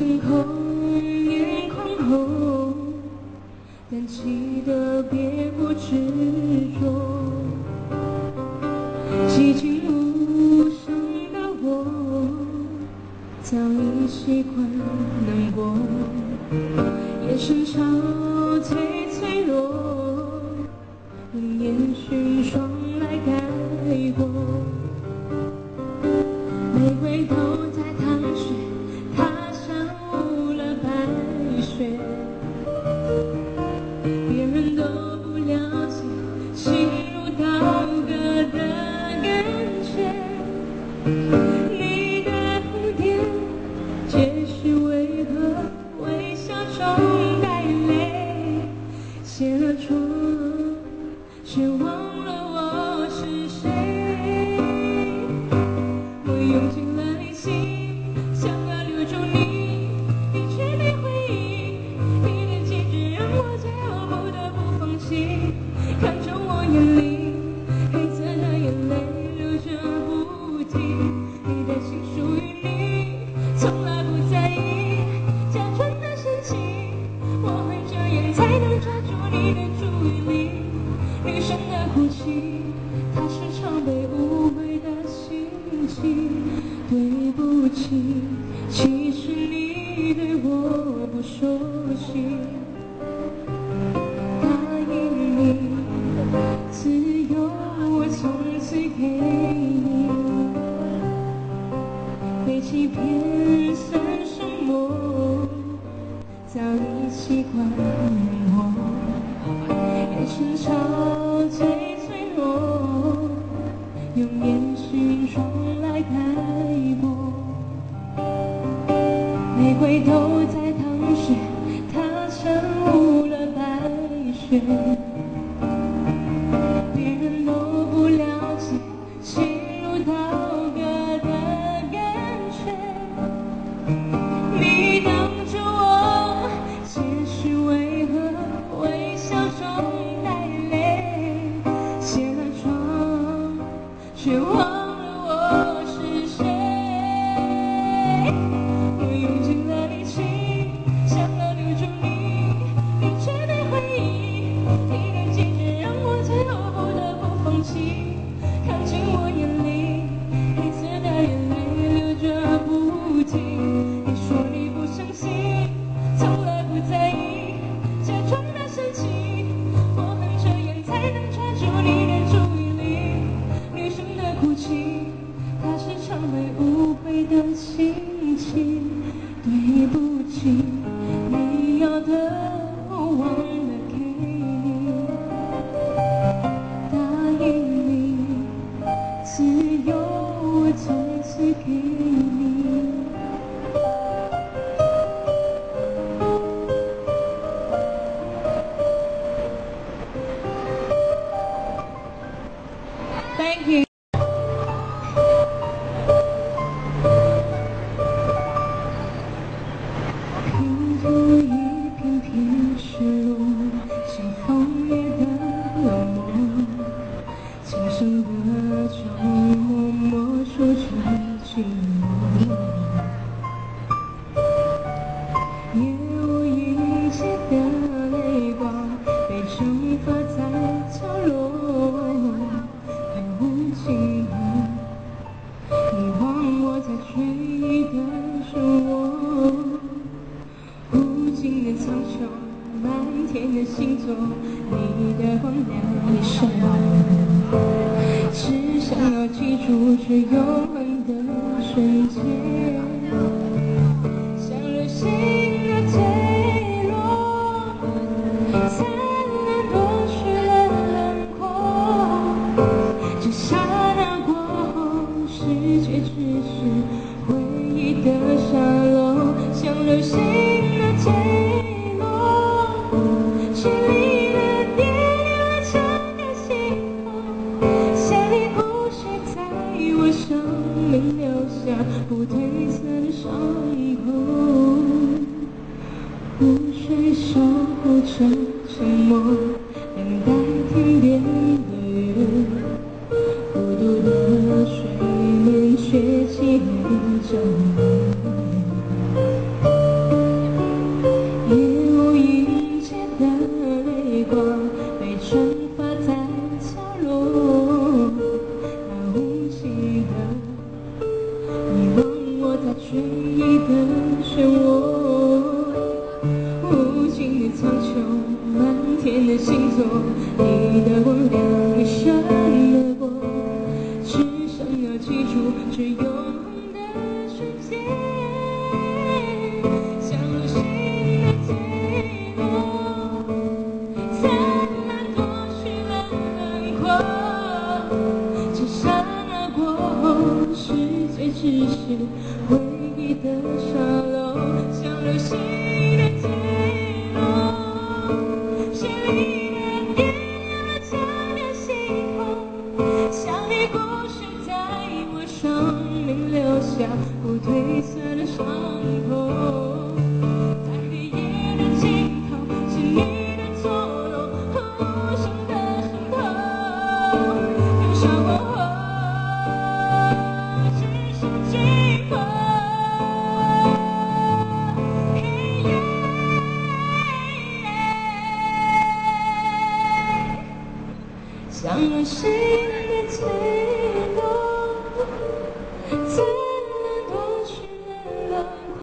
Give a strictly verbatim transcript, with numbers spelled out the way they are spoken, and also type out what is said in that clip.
成空，眼眶红，但记得别不执着。寂静无声的我，早已习惯难过，眼神憔悴脆弱，用烟熏霜来盖过。玫瑰都在淌血，它像了白雪，别人都不了解心如刀割的感觉。你的蝴蝶解释为何微笑中带泪，卸了妆却忘了我是谁。我用尽了力气想要留住你，你却没回应。你的坚持让我最后不得不放弃。看着我眼里黑色的眼泪流着不停，你的心属于你，从来不在意，假装的深情。我会这样才能抓住你的注意力。女生的哭泣，它是常被误会的心情。对不起，其实你对我不熟悉。答应你，自由我从此给你，被欺骗算什么？早已习惯我，眼神憔悴脆弱，用烟熏霜来盖过。玫瑰都在淌血，它像污了白雪，别人都不了解心如刀割的感觉。你挡着我，解释为何微笑中带泪，卸了妆却忘了我是谁。我用尽了力气想要留住你，你却没回应。你的坚持让我最后不得不放弃。看进我眼里黑色的眼泪流着不停。你说你不相信，从来不在意，假装的深情。我们这样才能抓住你的注意力。女生的哭泣，它是常被误会的心情。对不起，你要的我忘了给你。答应你，自由我从此给你。Thank you. 拼图一片片失落，像枫叶的冷漠，轻声的酒默默说着寂寞。夜无影迹的泪光被蒸发在角落，还无尽的你忘我在追忆的漩涡。无尽的苍穹，漫天的星座，你的光亮已闪耀，只想要记住这永恒的瞬间，像流星的坠落，灿烂夺去了轮廓。这刹那过后，世界只是回忆的沙漏，像流星的坠落，绚丽的点亮了整个星空，像你无需在我生命留下不褪色的伤口，湖水守护着沉默，等待天边的月，孤独的睡眠却记着你。 的沙漏，像流星的坠落，绚丽的点亮了强烈星空，像你故事在我生命留下不褪色的伤口。在黑夜的尽头，是你的错漏和无声的伤痛，燃烧过后只剩寂寞。像流星的坠